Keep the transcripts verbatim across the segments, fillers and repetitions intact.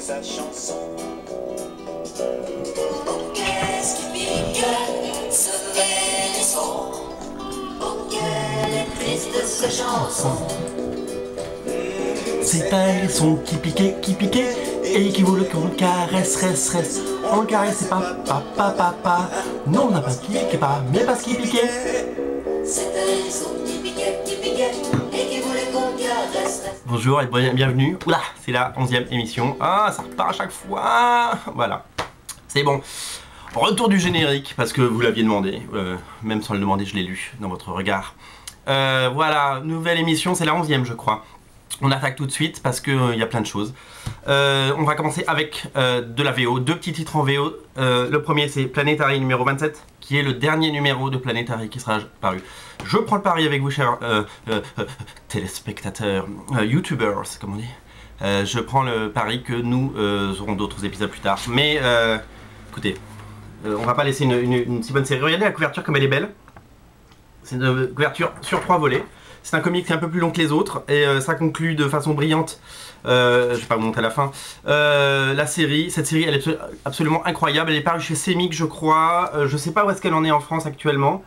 sa chanson. Qu'est-ce qui pique, serait les sons. Oh, quelle est triste cette chanson. C'est un son qui piquait, qui piquait, et qui voulait qu'on le caresse, reste, reste. On le caressait pas, pas, pas, pas, pas. Non, on n'a pas qui piquait pas, mais parce qu'il piquait. C'était les sons qui piquaient, qui piquaient, et qui voulaient qu'on caresse. Bonjour et bienvenue. Oula, c'est la onzième émission. Ah, ça repart à chaque fois. Voilà, c'est bon. Retour du générique, parce que vous l'aviez demandé. Euh, même sans le demander, je l'ai lu dans votre regard. Euh, voilà, nouvelle émission, c'est la onzième je crois. On attaque tout de suite parce qu'il euh, y a plein de choses. Euh, on va commencer avec euh, de la V O, deux petits titres en V O. Euh, le premier c'est Planetary numéro vingt-sept, qui est le dernier numéro de Planetary qui sera paru. Je prends le pari avec vous, chers euh, euh, euh, téléspectateurs, euh, youtubers, comme on dit. Euh, je prends le pari que nous euh, aurons d'autres épisodes plus tard. Mais euh, écoutez, euh, on va pas laisser une, une, une si bonne série. Regardez la couverture comme elle est belle. C'est une couverture sur trois volets. C'est un comic qui est un peu plus long que les autres et euh, ça conclut de façon brillante, euh, je vais pas vous montrer la fin, euh, la série. Cette série elle est absolument incroyable, elle est parue chez Semik je crois, euh, je sais pas où est-ce qu'elle en est en France actuellement.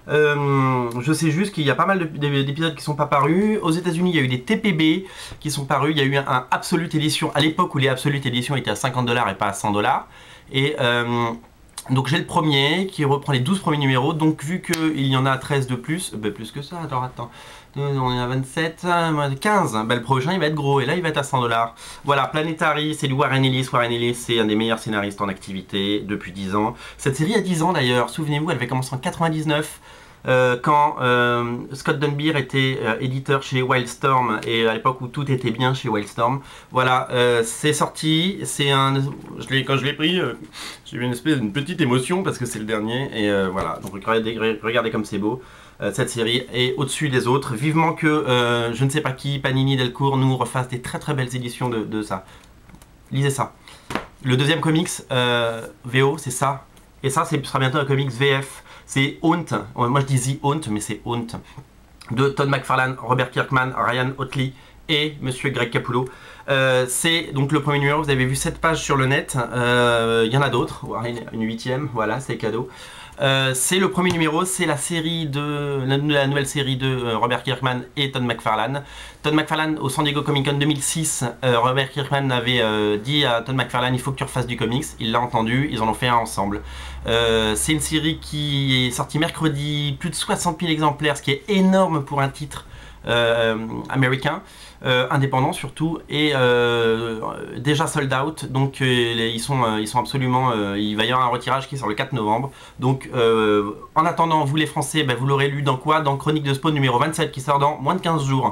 Euh, je sais juste qu'il y a pas mal d'épisodes qui sont pas parus. Aux États-Unis il y a eu des T P B qui sont parus, il y a eu un, un Absolute Edition à l'époque où les Absolute Edition étaient à cinquante dollars et pas à cent dollars. Et... Euh, donc j'ai le premier qui reprend les douze premiers numéros, donc vu qu'il y en a treize de plus, bah plus que ça, attends, attends, on est à vingt-sept, quinze, bah le prochain il va être gros et là il va être à cent dollars. Voilà, Planetary, c'est du Warren Ellis, Warren Ellis c'est un des meilleurs scénaristes en activité depuis dix ans. Cette série a dix ans d'ailleurs, souvenez-vous, elle avait commencé en quatre-vingt-dix-neuf. Euh, quand euh, Scott Dunbier était euh, éditeur chez Wildstorm et à l'époque où tout était bien chez Wildstorm. Voilà, euh, c'est sorti, c'est un... Je quand je l'ai pris, euh, j'ai eu une espèce d'une petite émotion parce que c'est le dernier et euh, voilà, donc regardez, regardez comme c'est beau. Euh, cette série est au-dessus des autres. Vivement que euh, je ne sais pas qui, Panini, Delcourt, nous refasse des très très belles éditions de, de ça. Lisez ça. Le deuxième comics euh, V O, c'est ça. Et ça, ce sera bientôt un comics V F. C'est Haunt, moi je dis The Haunt, mais c'est Haunt, de Todd McFarlane, Robert Kirkman, Ryan Ottley et Monsieur Greg Capullo. Euh, c'est donc le premier numéro, vous avez vu sept pages sur le net, euh, il y en a d'autres, une huitième, voilà, c'est cadeau. Euh, c'est le premier numéro, c'est la série de la, la nouvelle série de euh, Robert Kirkman et Todd McFarlane. Todd McFarlane au San Diego Comic Con deux mille six, euh, Robert Kirkman avait euh, dit à Todd McFarlane il faut que tu refasses du comics, il l'a entendu, ils en ont fait un ensemble. Euh, c'est une série qui est sortie mercredi, plus de soixante mille exemplaires, ce qui est énorme pour un titre euh, américain. Euh, indépendant surtout et euh, déjà sold out, donc euh, les, ils, sont, euh, ils sont absolument euh, il va y avoir un retirage qui sort le quatre novembre, donc euh, en attendant vous les français ben, vous l'aurez lu dans quoi? Dans Chronique de Spawn numéro vingt-sept qui sort dans moins de quinze jours.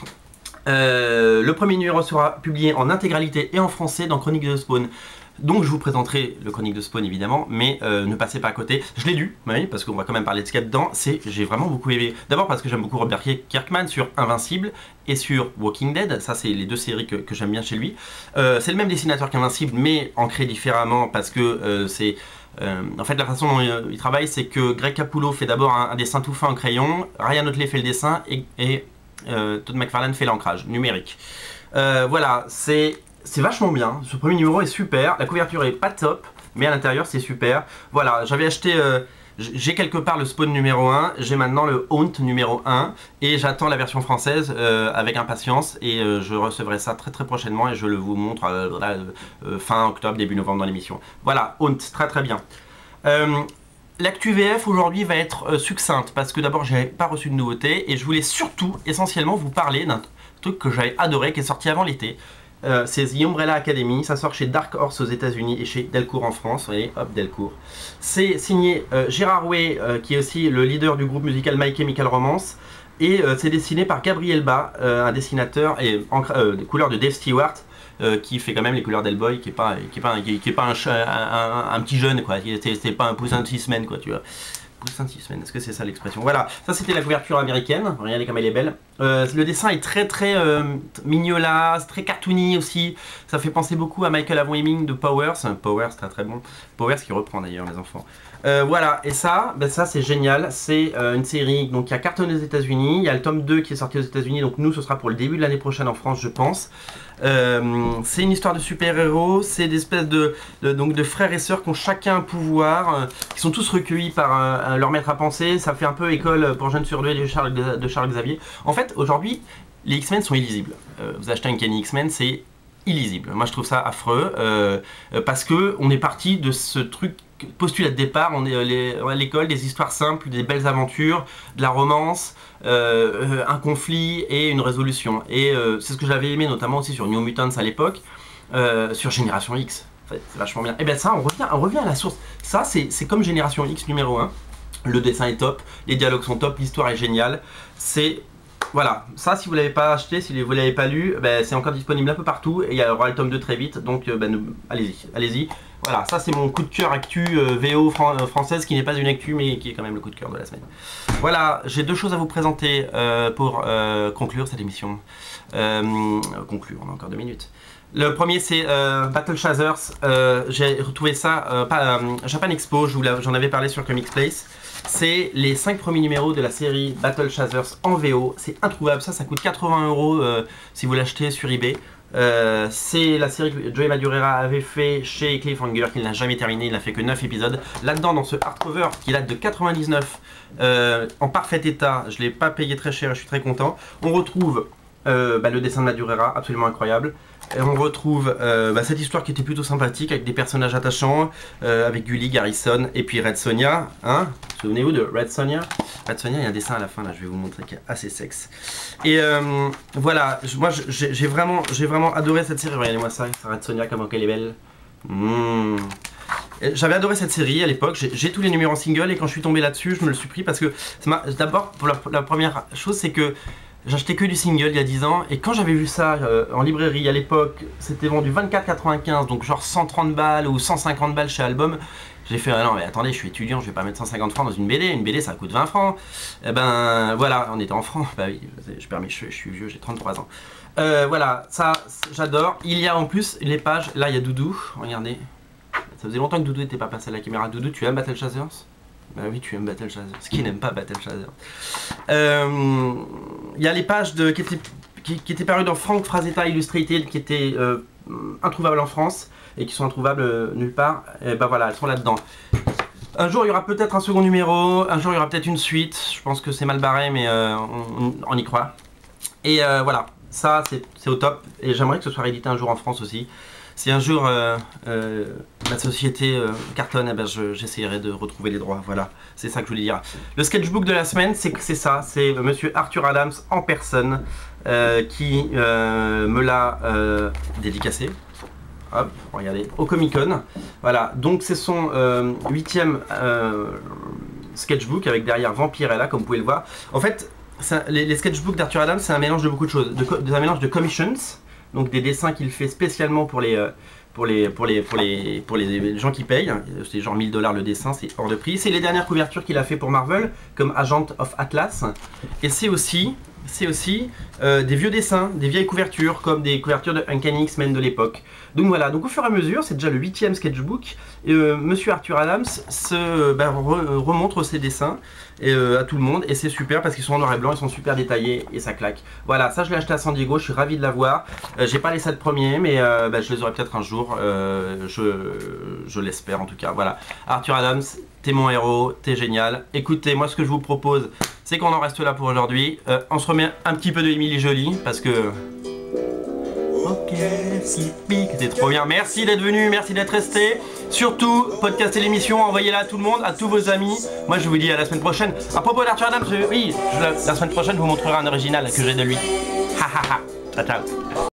Euh, le premier numéro sera publié en intégralité et en français dans Chronique de Spawn. Donc je vous présenterai le Chronique de Spawn évidemment, mais euh, ne passez pas à côté. Je l'ai lu, oui, parce qu'on va quand même parler de ce qu'il y a dedans. J'ai vraiment beaucoup aimé. D'abord parce que j'aime beaucoup Robert Kirkman sur Invincible et sur Walking Dead. Ça c'est les deux séries que, que j'aime bien chez lui. Euh, c'est le même dessinateur qu'Invincible, mais ancré différemment parce que euh, c'est... Euh, en fait la façon dont il, il travaille, c'est que Greg Capullo fait d'abord un, un dessin tout fin en crayon, Ryan Ottley fait le dessin et, et euh, Todd McFarlane fait l'ancrage numérique. Euh, voilà, c'est... C'est vachement bien, ce premier numéro est super, la couverture est pas top, mais à l'intérieur c'est super. Voilà, j'avais acheté, euh, j'ai quelque part le Spawn numéro un, j'ai maintenant le Haunt numéro un, et j'attends la version française euh, avec impatience, et euh, je recevrai ça très très prochainement, et je le vous montre euh, euh, fin octobre, début novembre dans l'émission. Voilà, Haunt, très très bien. Euh, L'actu V F aujourd'hui va être euh, succincte, parce que d'abord j'ai pas reçu de nouveautés, et je voulais surtout, essentiellement, vous parler d'un truc que j'avais adoré, qui est sorti avant l'été. Euh, c'est The Umbrella Academy, ça sort chez Dark Horse aux États-Unis et chez Delcourt en France. Vous voyez, hop, Delcourt. C'est signé euh, Gérard Way, euh, qui est aussi le leader du groupe musical My Chemical Romance. Et euh, c'est dessiné par Gabriel Ba, euh, un dessinateur et euh, des couleurs de Dave Stewart, euh, qui fait quand même les couleurs d'Hellboy, qui est pas, qui est pas, qui est, qui est pas un, un, un, un petit jeune, quoi. C'est pas un poussin de six semaines, quoi, tu vois. Poussin de six semaines, est-ce que c'est ça l'expression? Voilà, ça c'était la couverture américaine, regardez comme elle est belle. Euh, le dessin est très très euh, mignola, très cartoony aussi. Ça fait penser beaucoup à Michael Avon Heming de Powers. Powers, très très bon. Powers qui reprend d'ailleurs les enfants. Euh, voilà, et ça, ben ça c'est génial. C'est euh, une série donc, qui a cartonné aux États-Unis. Il y a le tome deux qui est sorti aux États-Unis, donc nous ce sera pour le début de l'année prochaine en France, je pense. Euh, c'est une histoire de super-héros, c'est des espèces de, de, donc de frères et sœurs qui ont chacun un pouvoir, euh, qui sont tous recueillis par euh, leur maître à penser. Ça fait un peu école pour jeunes surdoués de Charles, de Charles Xavier. En fait, aujourd'hui, les X-Men sont illisibles. Euh, vous achetez un Uncanny X-Men, c'est illisible. Moi, je trouve ça affreux, euh, parce que on est parti de ce truc postulat de départ, on est à l'école, des histoires simples, des belles aventures, de la romance, euh, un conflit et une résolution. Et euh, c'est ce que j'avais aimé notamment aussi sur New Mutants à l'époque, euh, sur Génération X. En fait, c'est vachement bien. Et bien ça, on revient, on revient à la source. Ça, c'est comme Génération X numéro un. Le dessin est top, les dialogues sont top, l'histoire est géniale. C'est... Voilà, ça si vous ne l'avez pas acheté, si vous ne l'avez pas lu, ben, c'est encore disponible un peu partout et il y aura le tome deux très vite, donc ben, allez-y, allez-y. Voilà, ça c'est mon coup de cœur actu euh, V O fran euh, française qui n'est pas une actu mais qui est quand même le coup de cœur de la semaine. Voilà, j'ai deux choses à vous présenter euh, pour euh, conclure cette émission. Euh, conclure, on a encore deux minutes. Le premier c'est euh, Battle Chasers, euh, j'ai retrouvé ça, euh, pas, euh, Japan Expo, j'en avais parlé sur Comics Place. C'est les cinq premiers numéros de la série Battle Chasers en V O, c'est introuvable, ça ça coûte quatre-vingts euros euh, si vous l'achetez sur eBay. Euh, c'est la série que Joey Madureira avait fait chez Cliffhanger, qu'il n'a jamais terminé, il n'a fait que neuf épisodes. Là-dedans, dans ce hardcover qui date de quatre-vingt-dix-neuf, euh, en parfait état, je ne l'ai pas payé très cher, je suis très content. On retrouve euh, bah, le dessin de Madureira, absolument incroyable. Et on retrouve euh, bah, cette histoire qui était plutôt sympathique, avec des personnages attachants, euh, avec Gully, Garrison et puis Red Sonja. Hein, souvenez-vous de Red Sonja? Red Sonja, il y a un dessin à la fin, là, je vais vous montrer, qui est assez sexe. Et euh, voilà, moi j'ai vraiment, vraiment adoré cette série. Regardez-moi ça, Red Sonja, comment elle est belle. Mmh. J'avais adoré cette série à l'époque, j'ai tous les numéros en single et quand je suis tombé là-dessus, je me le suis pris parce que d'abord, pour la, la première chose, c'est que j'achetais que du single il y a dix ans et quand j'avais vu ça euh, en librairie à l'époque, c'était vendu vingt-quatre quatre-vingt-quinze, donc genre cent trente balles ou cent cinquante balles chez Album. J'ai fait, ah non mais attendez, je suis étudiant, je vais pas mettre cent cinquante francs dans une B D, une B D ça coûte vingt francs. Et ben voilà, on était en francs, bah oui, je permets, je, je suis vieux, j'ai trente-trois ans. Euh, voilà, ça j'adore. Il y a en plus les pages, là il y a Doudou, regardez. Ça faisait longtemps que Doudou n'était pas passé à la caméra. Doudou, tu aimes Battle Chasers? Bah oui, tu aimes Battle Chasers. Qui n'aime pas Battle Chasers? euh, Il y a les pages de, qui, étaient, qui, qui étaient parues dans Frank Frazetta Illustrated, qui étaient euh, introuvables en France et qui sont introuvables euh, nulle part. Et bah voilà, elles sont là-dedans. Un jour, il y aura peut-être un second numéro. Un jour, il y aura peut-être une suite. Je pense que c'est mal barré, mais euh, on, on y croit. Et euh, voilà, ça, c'est au top. Et j'aimerais que ce soit réédité un jour en France aussi. Si un jour euh, euh, la société euh, cartonne, eh ben j'essaierai de retrouver les droits. Voilà, c'est ça que je voulais dire. Le sketchbook de la semaine, c'est ça, c'est monsieur Arthur Adams en personne euh, qui euh, me l'a euh, dédicacé. Hop, regardez, au Comic Con. Voilà, donc c'est son euh, huitième euh, sketchbook avec derrière Vampirella, comme vous pouvez le voir. En fait, ça, les, les sketchbooks d'Arthur Adams, c'est un mélange de beaucoup de choses. De, de, un mélange de commissions. Donc des dessins qu'il fait spécialement pour les, pour les, pour les, pour les, pour les gens qui payent. C'est genre mille dollars le dessin, c'est hors de prix. C'est les dernières couvertures qu'il a fait pour Marvel, comme Agent of Atlas. Et c'est aussi, c'est aussi euh, des vieux dessins, des vieilles couvertures, comme des couvertures de Uncanny X-Men de l'époque. Donc voilà, donc au fur et à mesure, c'est déjà le huitième sketchbook. Et euh, monsieur Arthur Adams se, ben, re, remontre ses dessins et, euh, à tout le monde. Et c'est super parce qu'ils sont en noir et blanc, ils sont super détaillés et ça claque. Voilà, ça je l'ai acheté à San Diego, je suis ravi de l'avoir. Euh, J'ai pas les sept premiers, mais euh, ben, je les aurai peut-être un jour. Euh, je je l'espère en tout cas. Voilà, Arthur Adams, t'es mon héros, t'es génial. Écoutez, moi ce que je vous propose, c'est qu'on en reste là pour aujourd'hui. Euh, on se remet un petit peu de Émilie Jolie parce que... Ok, c'était trop bien. Merci d'être venu, merci d'être resté. Surtout, podcastez l'émission, envoyez-la à tout le monde, à tous vos amis. Moi, je vous dis à la semaine prochaine. À propos d'Arthur Adams, je, oui, je, la, la semaine prochaine, je vous montrerai un original que j'ai de lui. Ha ha ha. Ciao, ciao.